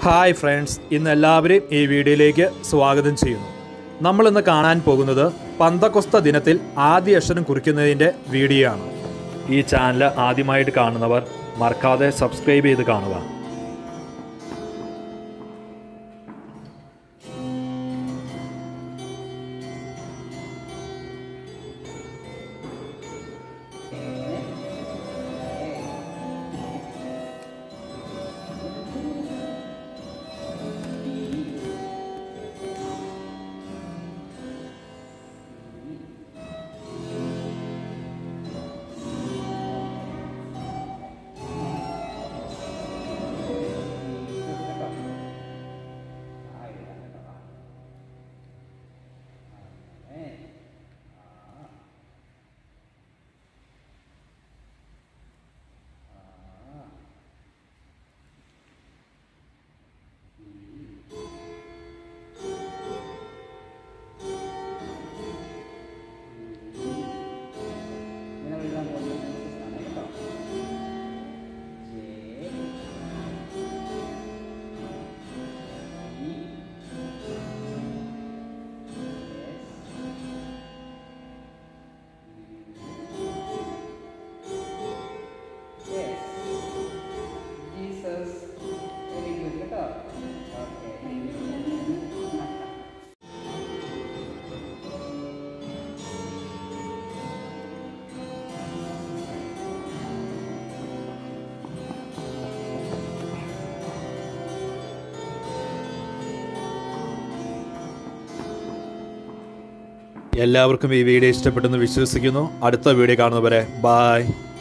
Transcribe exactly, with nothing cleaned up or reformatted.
Hi friends, ഇന്ന് എല്ലാവരെയും ഈ വീഡിയോയിലേക്ക് സ്വാഗതം ചെയ്യുന്നു. നമ്മളിന്ന് കാണാൻ പോകുന്നത് പെന്തക്കോസ്ത് ദിനത്തിൽ ആദ്യ അക്ഷരം കുറിക്കുന്നതിൻ്റെ വീഡിയോ ആണ്. ഈ ചാനൽ ആദ്യമായിട്ട് കാണുന്നവർ മറക്കാതെ സബ്സ്ക്രൈബ് ചെയ്ത് കാണുക. എല്ലാവർക്കും ഈ വീഡിയോ ഇഷ്ടപ്പെട്ടെന്ന് വിശ്വസിക്കുന്നു. അടുത്ത വീഡിയോ കാണുന്നവരെ ബൈ.